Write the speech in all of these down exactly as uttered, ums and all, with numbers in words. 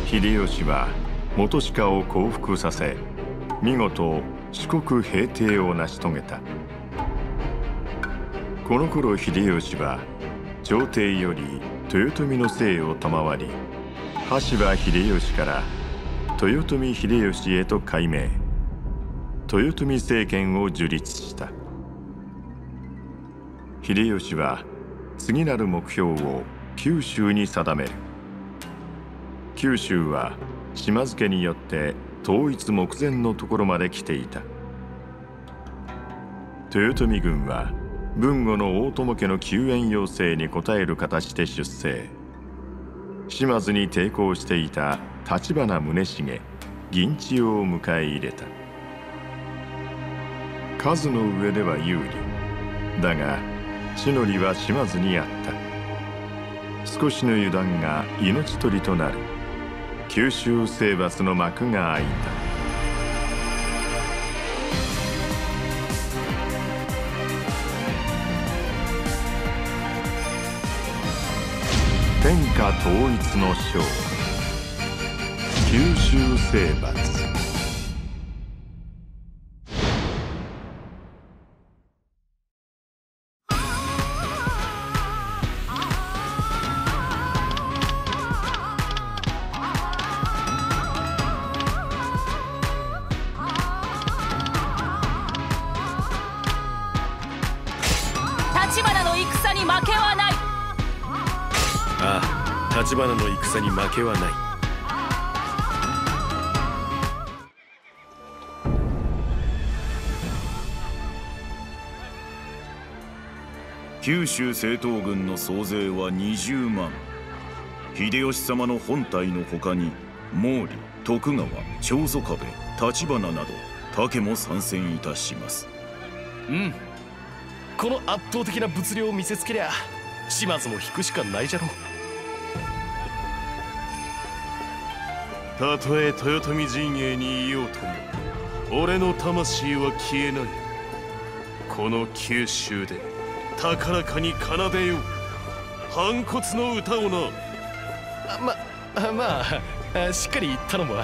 秀吉は元鹿を降伏させ、見事四国平定を成し遂げた。この頃秀吉は朝廷より豊臣の姓を賜り、羽柴秀吉から豊臣秀吉へと改名、豊臣政権を樹立した。秀吉は次なる目標を九州に定める。九州は島津家によって統一目前のところまで来ていた。豊臣軍は豊後の大友家の救援要請に応える形で出征。島津に抵抗していた立花宗茂、銀千代を迎え入れた。数の上では有利だが、地の利は島津にあった。少しの油断が命取りとなる。九州征伐の幕が開いた。天下統一の章、九州征伐。 立花の戦に負けはない。 九州政党軍の総勢はにじゅうまん。秀吉様の本隊の他に毛利、徳川、長宗我部、立花など他家も参戦いたします。 うん、この圧倒的な物量を見せつけりゃ島津も引くしかないじゃろう。たとえ豊臣陣営にいようとも俺の魂は消えない。この九州で高らかに奏でよう反骨の歌をな。ままあしっかり頼むわ。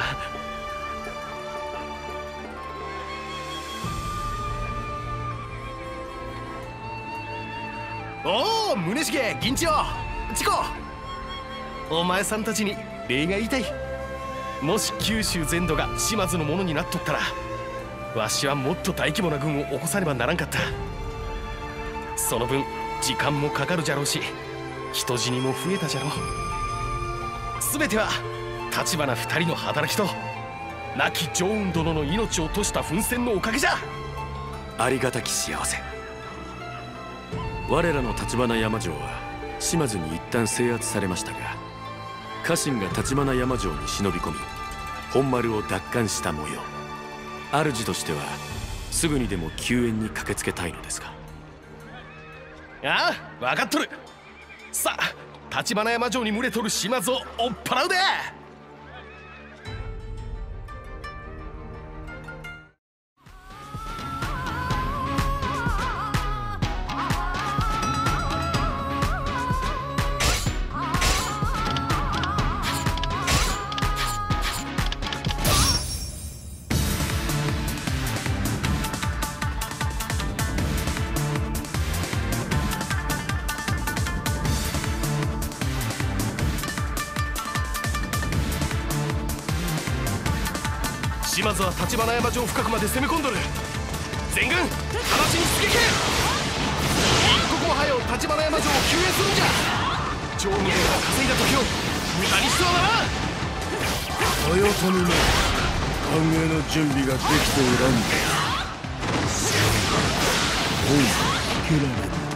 おお、宗茂、銀千代、チコ、お前さんたちに礼が言いたい。もし九州全土が島津のものになっとったら、わしはもっと大規模な軍を起こさねばならんかった。その分時間もかかるじゃろうし、人死にも増えたじゃろう。全ては立花二人の働きと亡き常雲殿の命を賭した奮戦のおかげじゃ。 ありがたき幸せ。我らの立花山城は島津に一旦制圧されましたが、家臣が立花山城に忍び込み本丸を奪還した模様。主としてはすぐにでも救援に駆けつけたいのですが。 ああ、分かっとる。さあ、立花山城に群れとる島津を追っ払うで。島津は立花山城深くまで攻め込んどる。全軍直ちに出撃。一刻も早う立花山城を救援するんじゃ。常務殿が稼いだ時を無駄にしてはならん。 豊臣め、歓迎の準備ができておらんで本が聞けられる。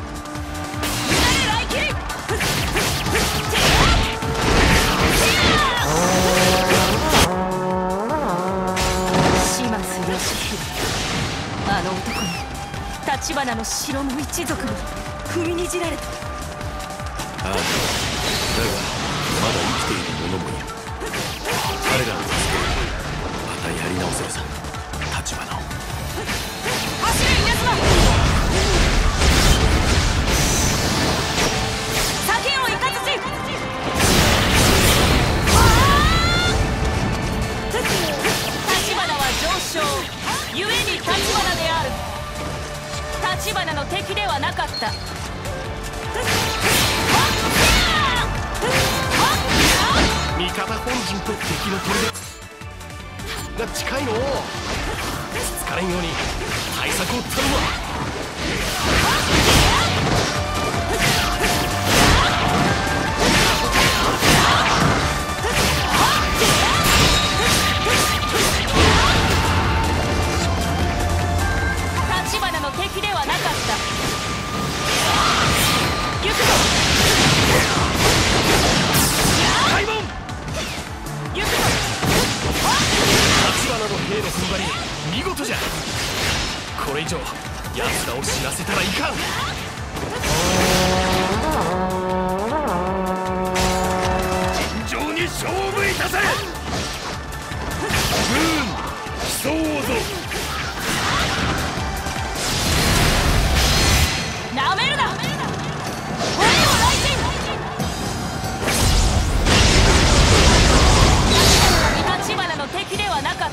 あの男に立花の城の一族も踏みにじられた。 ああ、だがまだ生きている者もいる。彼らを助ける。またやり直せるさ、立花を。 走れ稲妻。左剣をイカズチ。 味方本陣と敵の砦が近いのをつつかれんように対策を取るわ。 立花の敵ではなかった。行くぞ。 開門。 行くぞ。 立花の兵の踏ん張り見事じゃ。これ以上奴らを死なせたらいかん。尋常に勝負いたせ。軍競うぞ。 なめるな。俺を来陣。立花の敵ではなかった。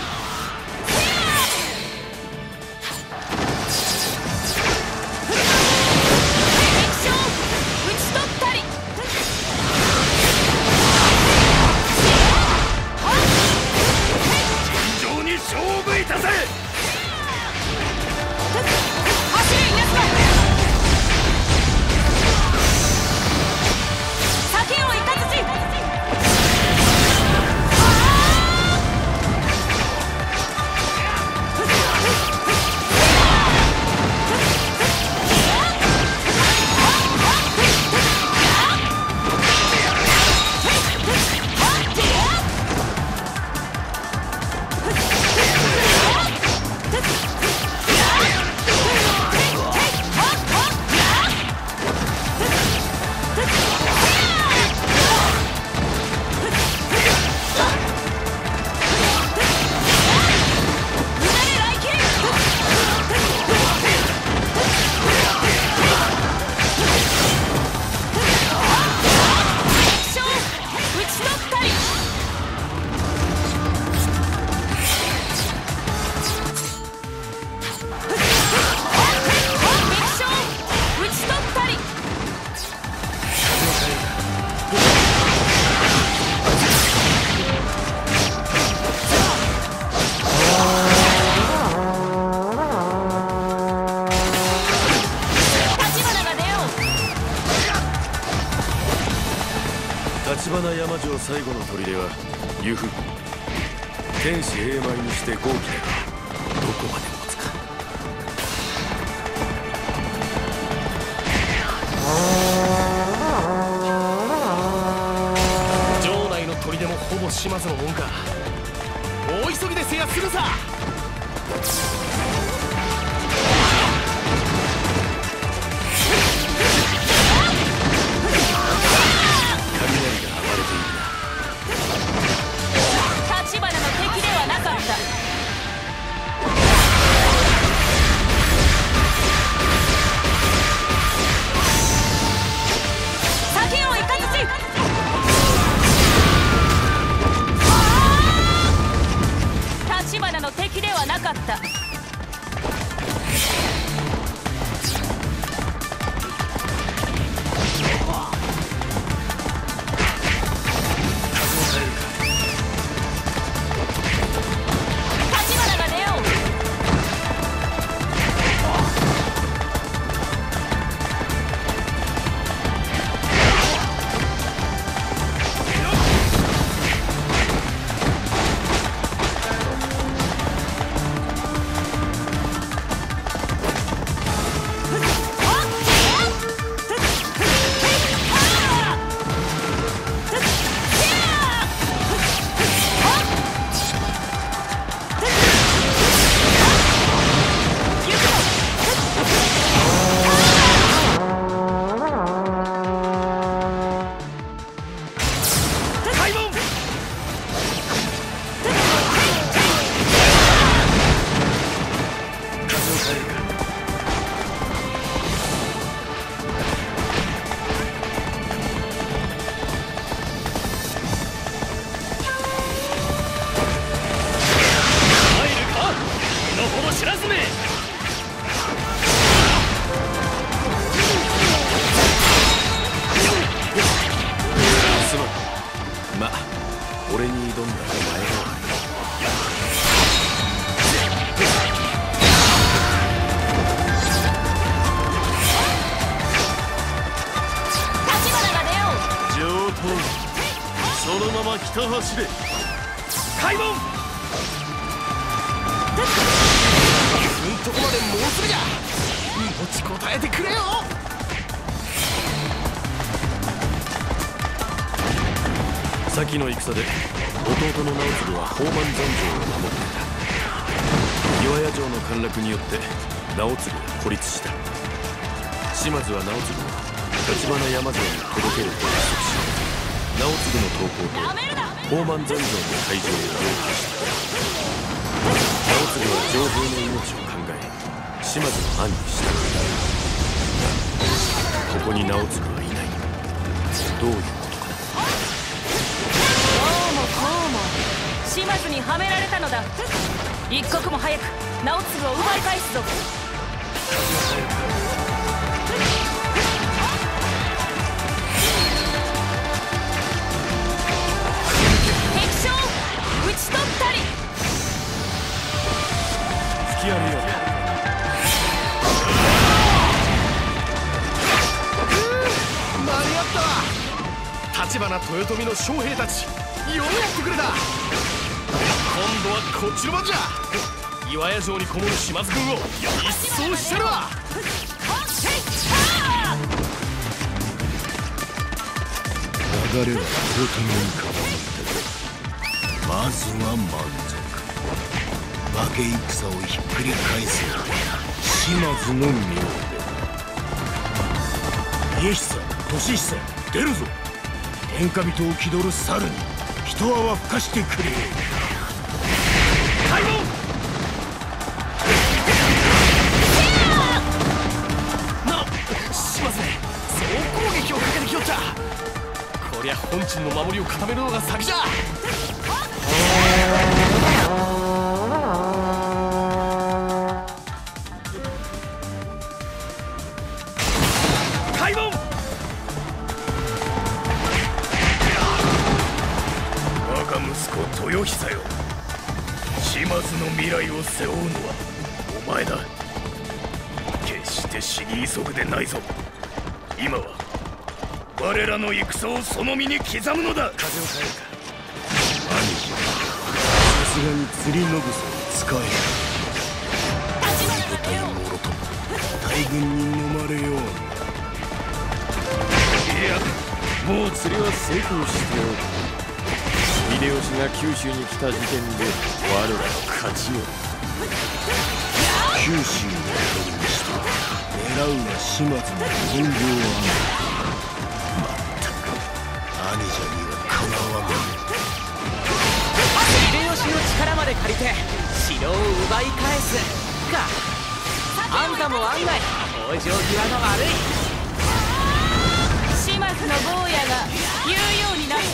橘山城最後の砦は由布。天使永邁にして豪気だがどこまで持つか。 城内の砦もほぼ島津のもんか。大急ぎで制圧するさ。 立花の敵ではなかった。 のまま北走れ。開門。うんとこまでもうすぐじゃ。持ちこたえてくれよ。 先の戦で弟の直次は宝満山城を守っていた。岩屋城の陥落によって直次は孤立した。島津は直次を橘山城に届けると約束し、直次の投降と宝満山城の開城を要求した。直次は情報の命を考え島津の案に従った。ここに直次はいない。どういうことか。 どうもこうも島津にはめられたのだ。一刻も早く直次を奪い返すぞ。敵将討ち取ったり。 突きやるよ。 間に合ったわ。橘豊臣の将兵たち、ようやってくれた。今度はこっちの番じゃ。岩屋城にこもる島津軍を一掃してるわ。 流れは豊臣に変わったが、まずは満足。負け戦をひっくり返すのは島津の妙で。家久、年久、出るぞ。天下人を気取る猿に一泡吹かしてくれ。 開門。な、島津総攻撃をかけてきよった。こりゃ本陣の守りを固めるのが先じゃ。開門。 我が息子豊久よ、島津の未来を背負うのはお前だ。決して死に急ぐでないぞ。今は我らの戦をその身に刻むのだ。風を変えるか。兄貴、さすがに釣りのぐさを使え。舞台もろとも大軍に飲まれよう。 いや、もう釣りは成功しておる。秀吉が九州に来た時点で我らの勝ちよ。 九州を取りにして狙うは島津の本領はまったく兄者にはかなわん。 秀吉の力まで借りて城を奪い返すか。あんたも案外往生際が悪い。 島津の坊やが言うようになった。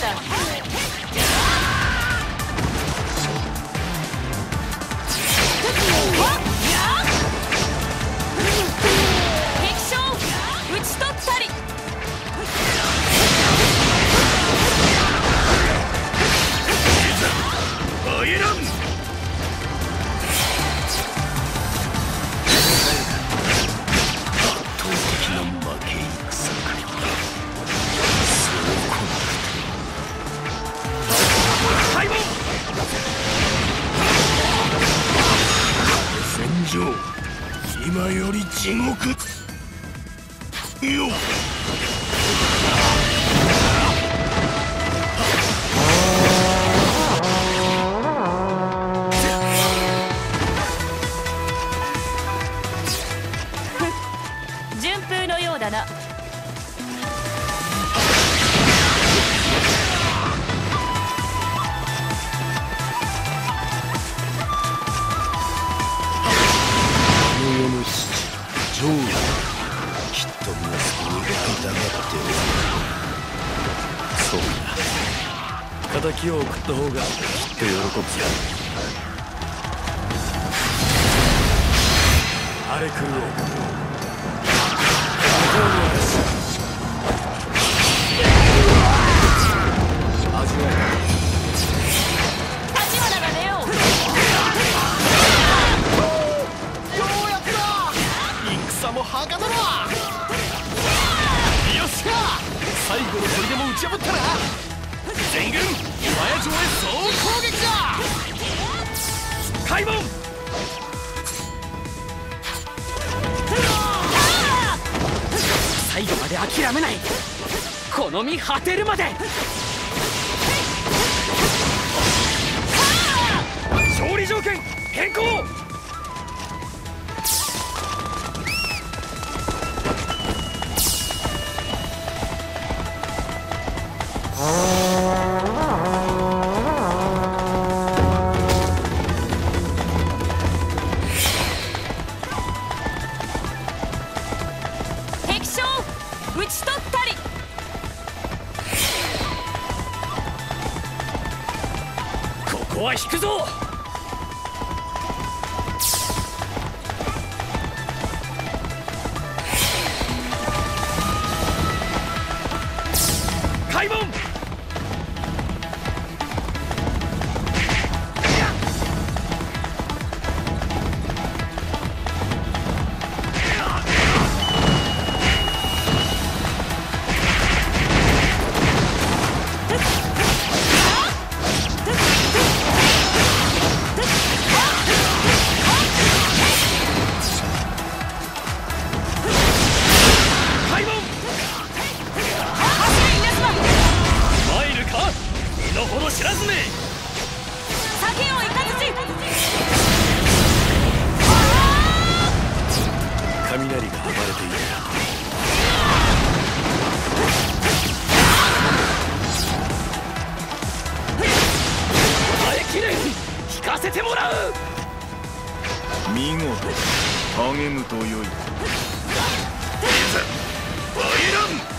敵将討ち取ったり。 参らん。圧倒的な負け戦か。そうこなくて。 開門。 戦場、今より地獄よ。 順風のようだな。 ジョー、きっと息子を会いたがっておる。 そうだ。敵を送った方がきっと喜ぶさ。荒れ狂おう。味わえ。 橘が出よう。 戦もはかどるわ。よっしゃ、最後の砦も打ち破ったな。 全軍岩屋城へ総攻撃だ。開門。 最後まで諦めない。この身果てるまで。 勝利条件変更。 敵将討ち取ったり。 ここは引くぞ。開門。知らずめ酒をいかずち。 雷が暴れている。 耐えきれん。引かせてもらう。 見事励むとよい。いざバイラン。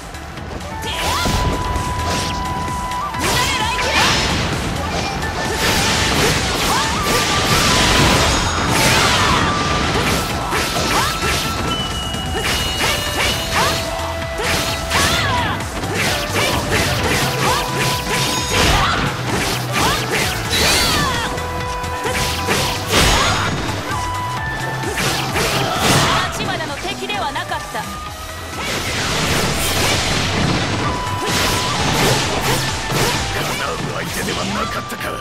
相手ではなかったか。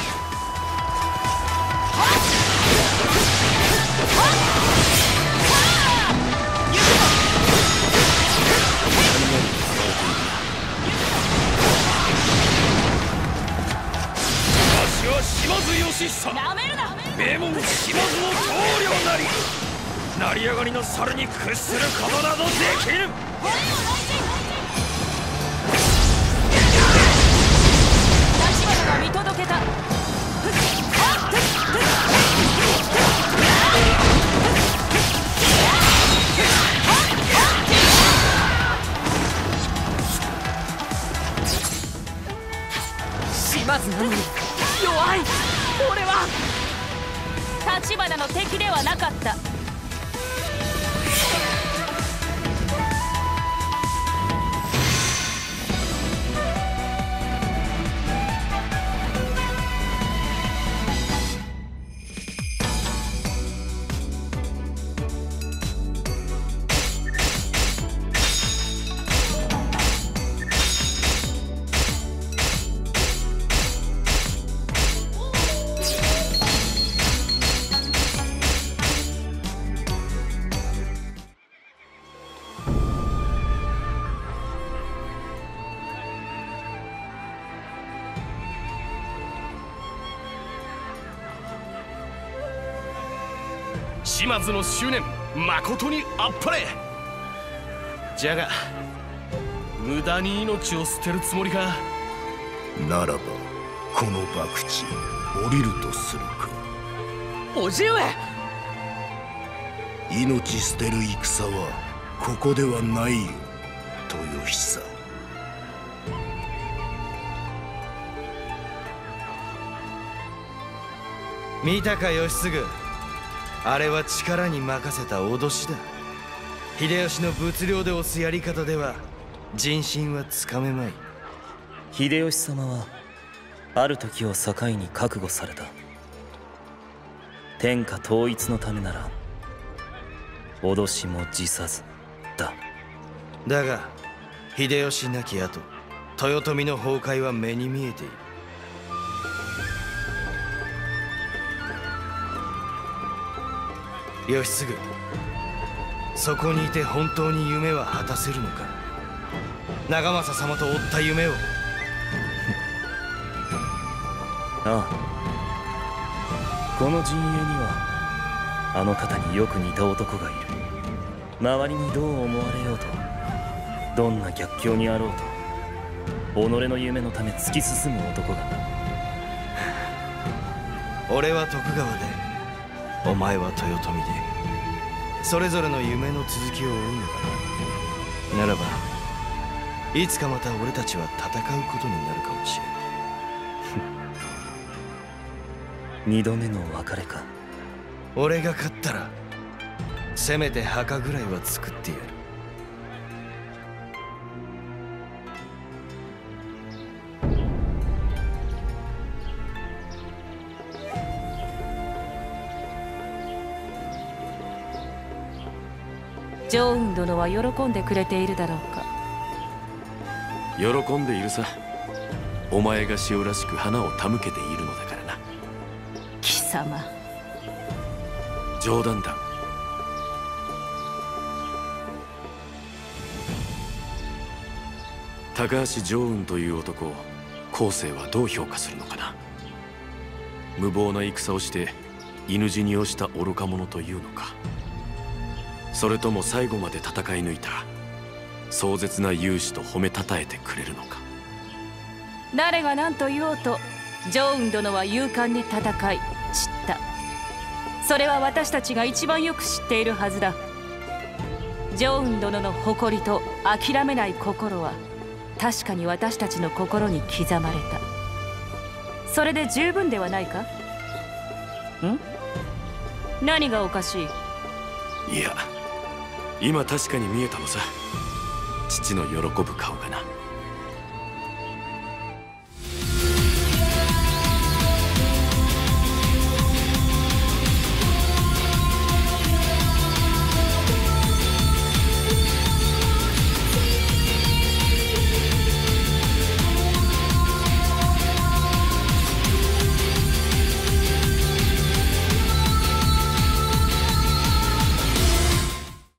わしは島津義久。 なめるな。 名門島津の棟梁なり。成り上がりの猿に屈することなどできぬ。 立花が見届けた。 島津なのに弱い。俺は立花の敵ではなかった。 島津の執念まことにあっぱれ。じゃが無駄に命を捨てるつもりか。 ならばこの博打降りるとするか。 叔父上。 命捨てる戦はここではないよ豊久。 見たか義継。あれは力に任せた脅しだ。秀吉の物量で押すやり方では人心はつかめまい。 秀吉様はある時を境に覚悟された。天下統一のためなら脅しも辞さずだ。 だが秀吉亡き後豊臣の崩壊は目に見えている。義継、そこにいて本当に夢は果たせるのか。長政様と追った夢を。 ああ、この陣営にはあの方によく似た男がいる。周りにどう思われようと、どんな逆境にあろうと、己の夢のため突き進む男がな。 俺は徳川で、お前は豊臣で、それぞれの夢の続きを追うのかな。ならばいつかまた俺たちは戦うことになるかもしれない。 二度目の別れか。 俺が勝ったらせめて墓ぐらいは作ってやる。 趙雲殿は喜んでくれているだろうか。 喜んでいるさ。お前が潮らしく花を手向けているのだからな。 貴様、 冗談だ。高橋常雲という男を後世はどう評価するのかな。無謀な戦をして犬死にをした愚か者というのか、それとも最後まで戦い抜いた壮絶な勇士と褒めたたえてくれるのか。 誰が何と言おうと常雲殿は勇敢に戦い散った。それは私たちが一番よく知っているはずだ。常雲殿の誇りと諦めない心は確かに私たちの心に刻まれた。それで十分ではないか。ん？何がおかしい？ いや、今確かに見えたのさ、父の喜ぶ顔がな。